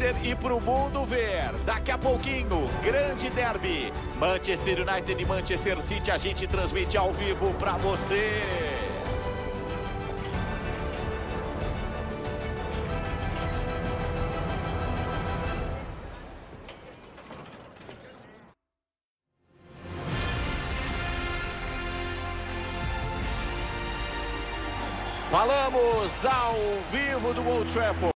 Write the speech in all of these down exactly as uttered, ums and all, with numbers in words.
torcer e pro mundo ver. Daqui a pouquinho, grande derby. Manchester United e Manchester City, a gente transmite ao vivo pra você. Falamos ao vivo do Old Trafford.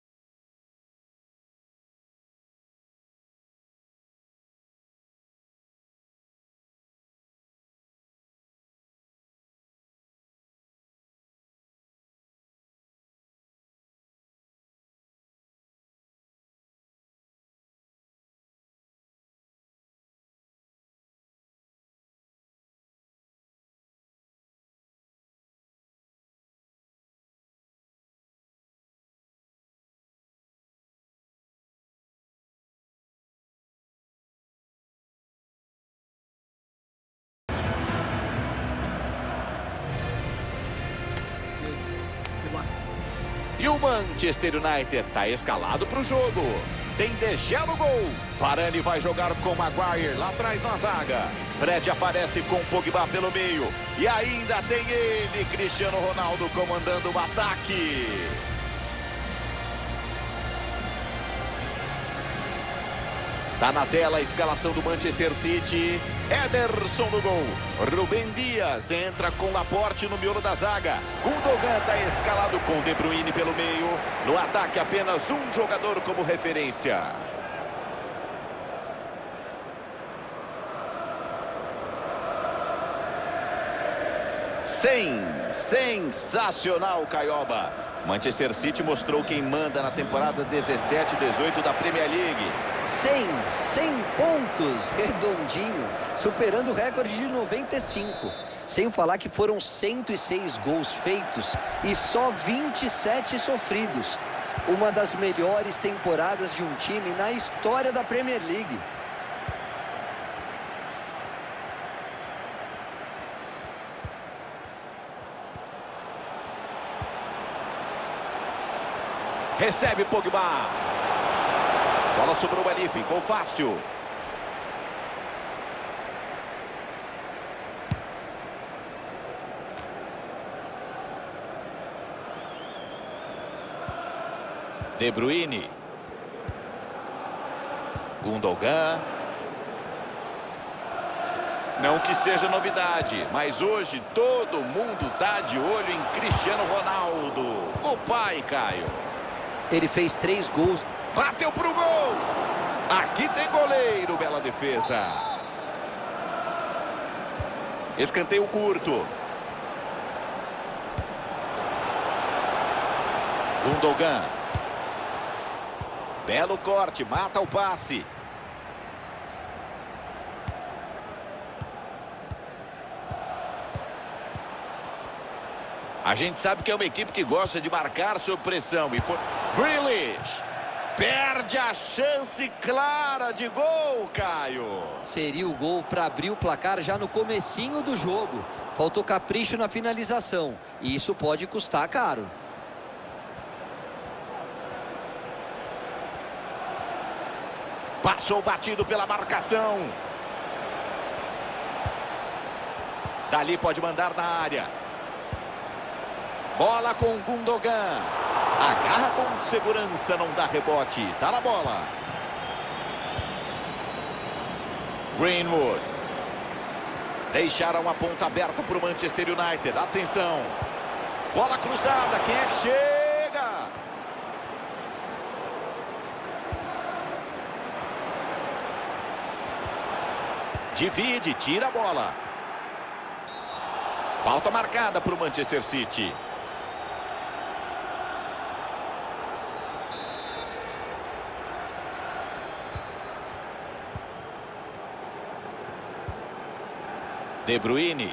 E o Manchester United está escalado para o jogo. Tem De Gea no gol. Varane vai jogar com Maguire lá atrás na zaga. Fred aparece com Pogba pelo meio. E ainda tem ele, Cristiano Ronaldo, comandando o ataque. Tá na tela a escalação do Manchester City. Ederson no gol. Rúben Dias entra com Laporte no miolo da zaga. Gundogan está escalado com De Bruyne pelo meio. No ataque apenas um jogador como referência. Sem, sensacional, Caioba. Manchester City mostrou quem manda na temporada dezessete dezoito da Premier League. cem, cem pontos, redondinho, superando o recorde de noventa e cinco. Sem falar que foram cento e seis gols feitos e só vinte e sete sofridos. Uma das melhores temporadas de um time na história da Premier League. Recebe Pogba. Bola sobrou ali, ficou fácil. De Bruyne. Gundogan. Não que seja novidade, mas hoje todo mundo tá de olho em Cristiano Ronaldo. O pai, Caio. Ele fez três gols. Bateu pro gol. Aqui tem goleiro, bela defesa. Escanteio curto. Gundogan. Belo corte, mata o passe. A gente sabe que é uma equipe que gosta de marcar sob pressão. E foi Grealish. Perde a chance clara de gol, Caio. Seria o gol para abrir o placar já no comecinho do jogo. Faltou capricho na finalização. E isso pode custar caro. Passou batido pela marcação. Dali pode mandar na área. Bola com Gundogan. Agarra com segurança, não dá rebote. Tá na bola. Greenwood. Deixaram a ponta aberta para o Manchester United. Atenção. Bola cruzada. Quem é que chega? Divide, tira a bola. Falta marcada para o Manchester City. De Bruyne.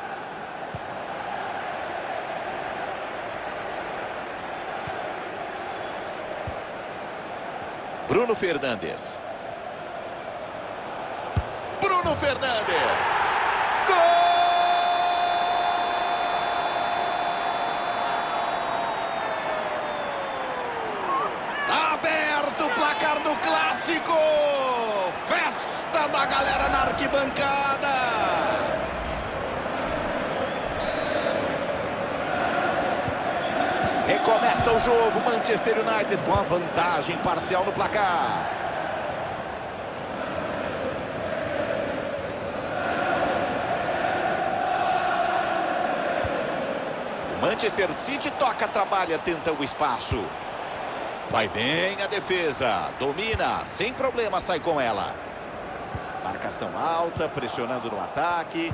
Bruno Fernandes. Bruno Fernandes. Gol! Aberto o placar. Festa da galera na arquibancada. Recomeça o jogo, Manchester United com a vantagem parcial no placar. Manchester City toca, trabalha, tenta o espaço. Vai bem a defesa, domina, sem problema, sai com ela. Marcação alta, pressionando no ataque.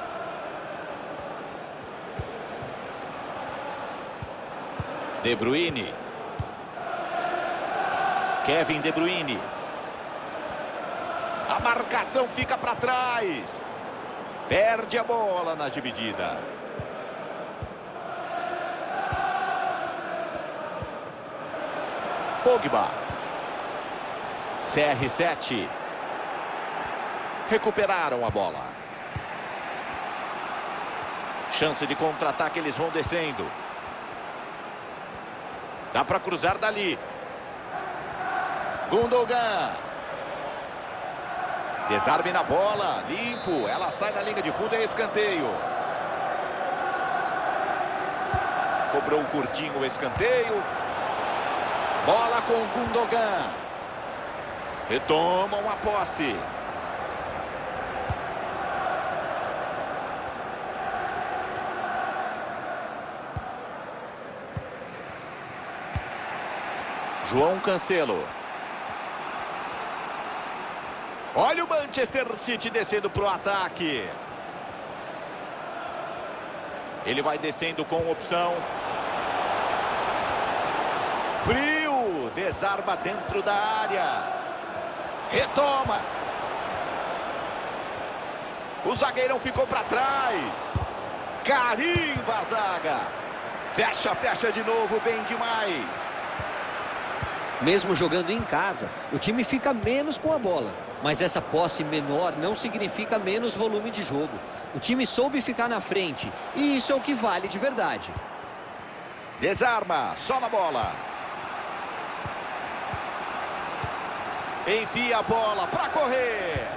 De Bruyne. Kevin De Bruyne. A marcação fica para trás. Perde a bola na dividida. Pogba. C R sete. Recuperaram a bola. Chance de contra-ataque, eles vão descendo. Dá para cruzar dali. Gundogan. Desarme na bola. Limpo. Ela sai na linha de fundo, é escanteio. Cobrou curtinho o escanteio. Bola com Gundogan. Retomam a posse. João Cancelo. Olha o Manchester City descendo para o ataque. Ele vai descendo com opção. Frio. Desarma dentro da área. Retoma. O zagueirão ficou para trás. Carimba a zaga. Fecha, fecha de novo, bem demais. Mesmo jogando em casa, o time fica menos com a bola. Mas essa posse menor não significa menos volume de jogo. O time soube ficar na frente. E isso é o que vale de verdade. Desarma, só na bola. Enfia a bola para correr.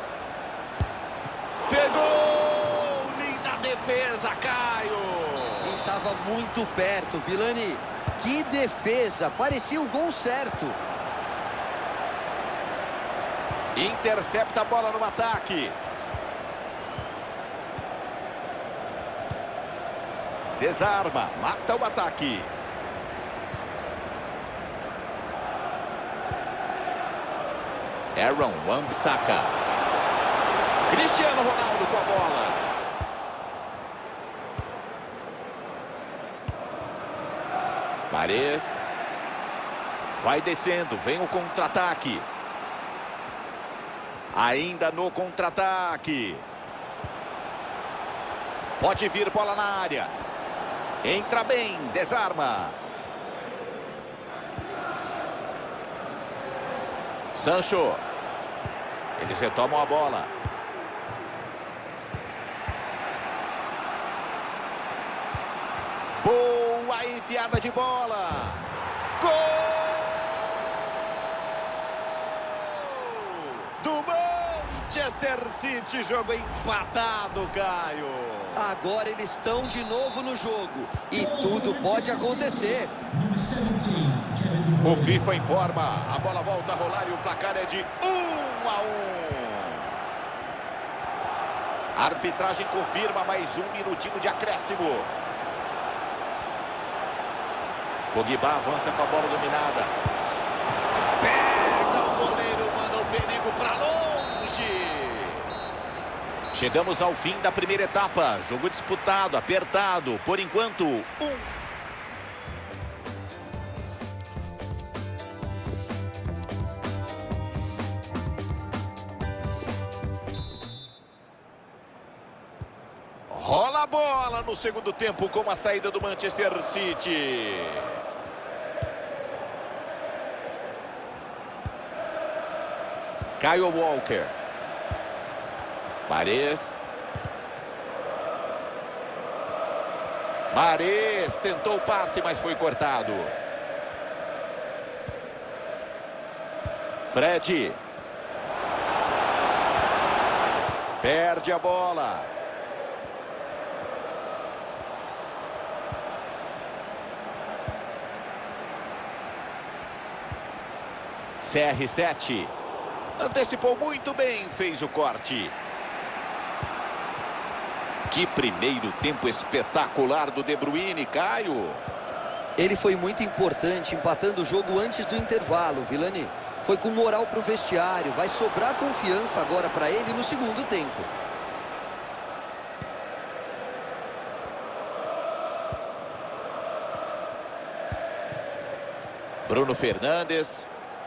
Pegou! Linda defesa, Caio. E estava muito perto, Vilani. Que defesa, parecia o gol certo. Intercepta a bola no ataque. Desarma, mata o ataque. Aaron Wan-Bissaka. Cristiano Ronaldo com a bola. Mahrez. Vai descendo, vem o contra-ataque. Ainda no contra-ataque. Pode vir bola na área. Entra bem, desarma. Sancho. Eles retomam a bola. Boa enfiada de bola. Gol do Manchester City. Jogo empatado, Caio. Agora eles estão de novo no jogo. E tudo pode acontecer. O FIFA informa. A bola volta a rolar e o placar é de um a um. A arbitragem confirma mais um minutinho de acréscimo. Pogba avança com a bola dominada. Pega o goleiro, manda o perigo para longe. Chegamos ao fim da primeira etapa. Jogo disputado, apertado. Por enquanto, um. Rola a bola no segundo tempo com a saída do Manchester City. Kyle Walker. Mahrez. Mahrez tentou o passe, mas foi cortado. Fred. Perde a bola. C R sete. Antecipou muito bem, fez o corte. Que primeiro tempo espetacular do De Bruyne, Caio. Ele foi muito importante, empatando o jogo antes do intervalo, Vilani. Foi com moral para o vestiário, vai sobrar confiança agora para ele no segundo tempo. Bruno Fernandes.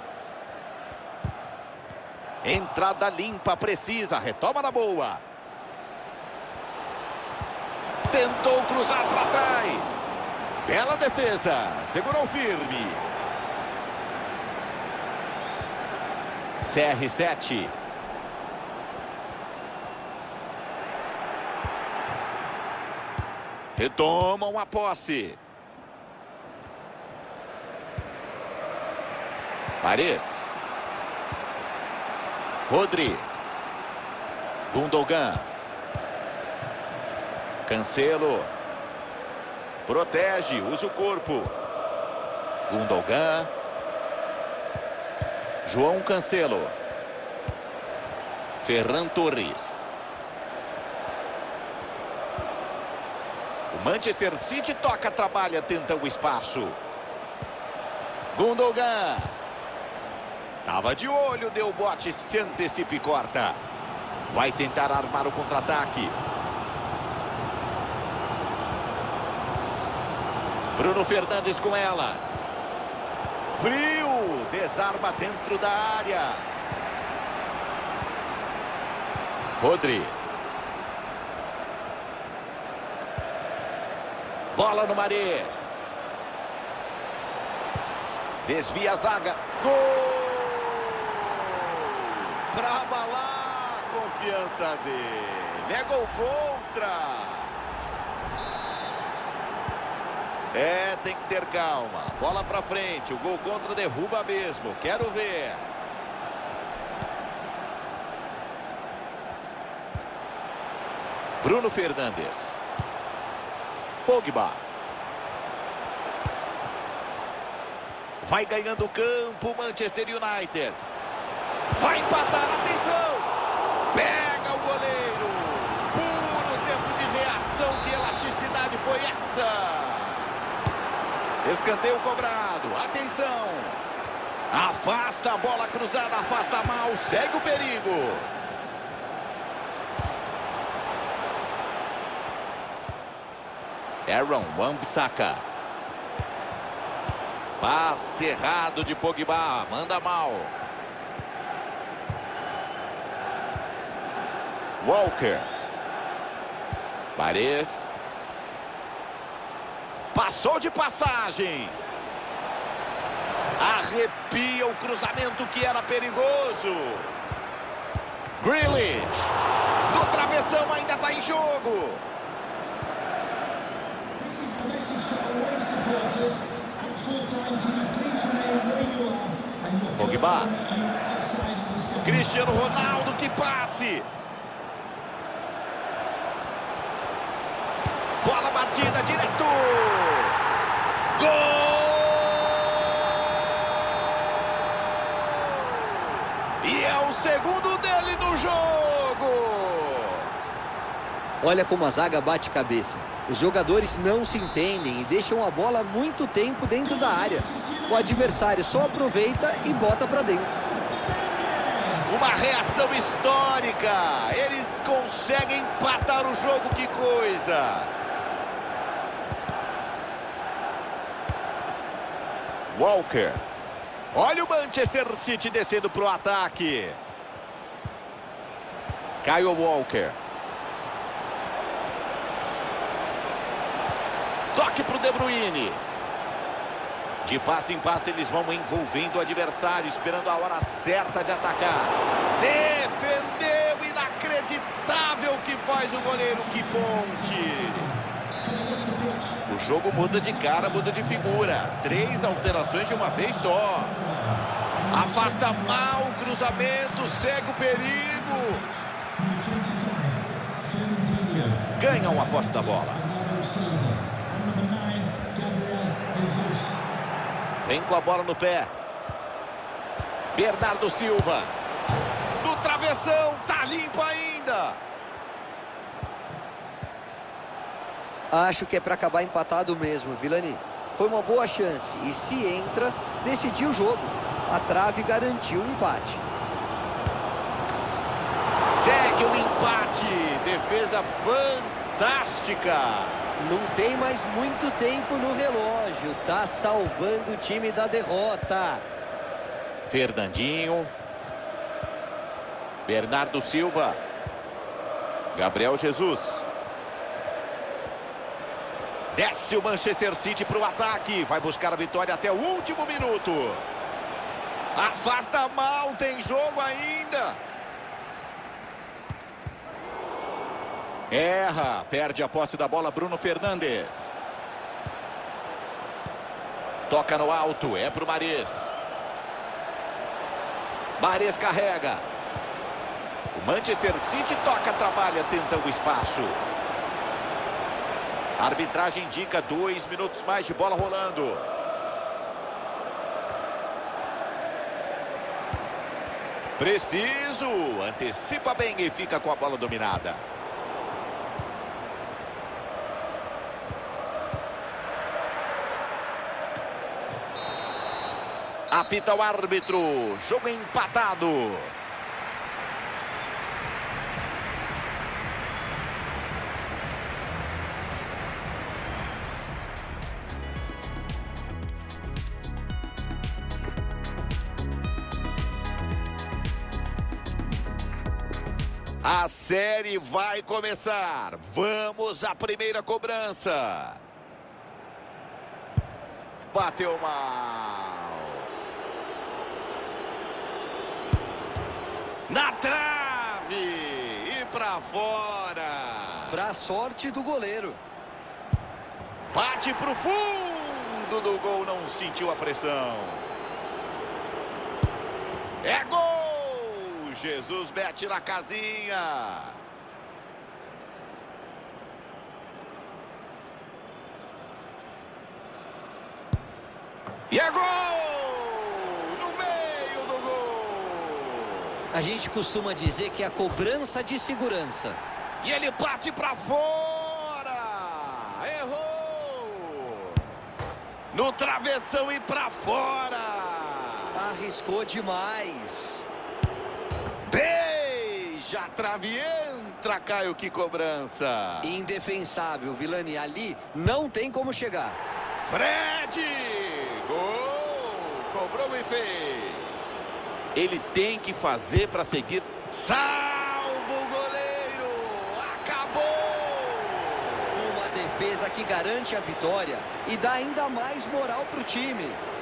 Entrada limpa, precisa, retoma na boa. Tentou cruzar para trás. Bela defesa, segurou firme. C R sete. Retomam a posse. Paredes. Rodri. Gundogan. Cancelo. Protege, usa o corpo. Gundogan. João Cancelo. Ferran Torres. O Manchester City toca, trabalha, tenta o espaço. Gundogan. Tava de olho, deu bote, se antecipa e corta. Vai tentar armar o contra-ataque. Bruno Fernandes com ela. Frio, desarma dentro da área. Rodri. Bola no Mahrez. Desvia a zaga. Gol! Para abalar a confiança dele. É gol contra. É, tem que ter calma. Bola para frente. O gol contra derruba mesmo. Quero ver. Bruno Fernandes. Pogba. Vai ganhando o campo, Manchester United. Vai empatar, atenção. Pega o goleiro. Puro tempo de reação. Que elasticidade foi essa? Escanteio cobrado, atenção. Afasta a bola cruzada, afasta mal, segue o perigo. Aaron Wan-Bissaka. Passe errado de Pogba, manda mal. Walker. Paredes. Passou de passagem. Arrepia o cruzamento que era perigoso. Grealish. No travessão, ainda está em jogo. Pogba. Cristiano Ronaldo, que passe. Bola batida direto. Gol! E é o segundo dele no jogo. Olha como a zaga bate cabeça. Os jogadores não se entendem e deixam a bola muito tempo dentro da área. O adversário só aproveita e bota para dentro. Uma reação histórica. Eles conseguem empatar o jogo, que coisa. Walker. Olha o Manchester City descendo para o ataque. Kyle Walker. Toque para o De Bruyne. De passe em passe eles vão envolvendo o adversário, esperando a hora certa de atacar. Defendeu, inacreditável que faz o goleiro, que ponte. O jogo muda de cara, muda de figura. Três alterações de uma vez só. Afasta mal o cruzamento, segue o perigo. Ganham a posse da bola. Vem com a bola no pé. Bernardo Silva. No travessão, tá limpo ainda. Acho que é para acabar empatado mesmo, Vilani. Foi uma boa chance e se entra, decidiu o jogo. A trave garantiu o empate. Segue o empate. Defesa fantástica. Não tem mais muito tempo no relógio. Tá salvando o time da derrota. Fernandinho. Bernardo Silva. Gabriel Jesus. Desce o Manchester City para o ataque. Vai buscar a vitória até o último minuto. Afasta mal, tem jogo ainda. Erra, perde a posse da bola Bruno Fernandes. Toca no alto, é para o Mahrez. Mahrez carrega. O Manchester City toca, trabalha, tenta o espaço. A arbitragem indica dois minutos mais de bola rolando. Preciso, antecipa bem e fica com a bola dominada. Apita o árbitro, jogo empatado. A série vai começar. Vamos à primeira cobrança. Bateu mal. Na trave e para fora. Para sorte do goleiro. Bate para o fundo do gol, não sentiu a pressão. É gol! Jesus mete na casinha. E é gol! No meio do gol! A gente costuma dizer que é a cobrança de segurança. E ele bate para fora! Errou! No travessão e para fora! Arriscou demais. Beija a trave, entra, Caio, que cobrança. Indefensável, Vilani, ali não tem como chegar. Fred, gol, cobrou e fez. Ele tem que fazer para seguir. Salvo o goleiro, acabou. Uma defesa que garante a vitória e dá ainda mais moral para o time.